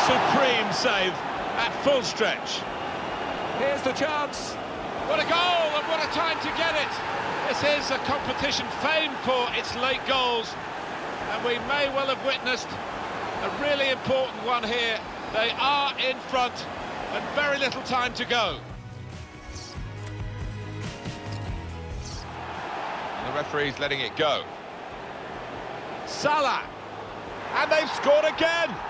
Supreme save at full stretch. Here's the chance. What a goal, and what a time to get it. This is a competition famed for its late goals, and we may well have witnessed a really important one here. They are in front, and very little time to go. And the referee's letting it go. Salah, and they've scored again.